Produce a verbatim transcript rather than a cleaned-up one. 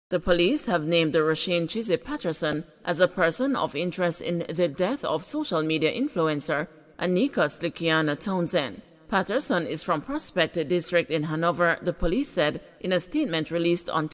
The police have named the Rushane Chizzy Patterson as a person of interest in the death of social media influencer Anika Slikiana Townsend. Patterson is from Prospect District in Hanover, the police said in a statement released on